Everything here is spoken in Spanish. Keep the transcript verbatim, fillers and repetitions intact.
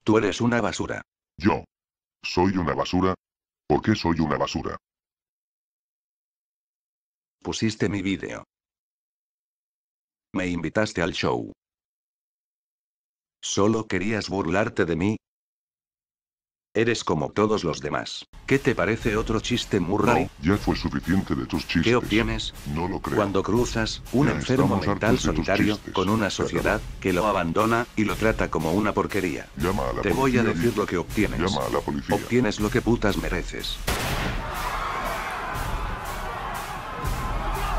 Tú eres una basura. ¿Yo? ¿Soy una basura? ¿Por qué soy una basura? Pusiste mi vídeo. Me invitaste al show. ¿Solo querías burlarte de mí? Eres como todos los demás. ¿Qué te parece otro chiste Murray? No, ya fue suficiente de tus chistes. ¿Qué obtienes? No lo creo. Cuando cruzas un Ya enfermo estamos mental hartos de tus solitario, chistes. con una Se acabó. sociedad que lo abandona y lo trata como una porquería. Llama a la Te voy a policía, decir Vicky. lo que obtienes. Llama a la policía. Obtienes lo que putas mereces.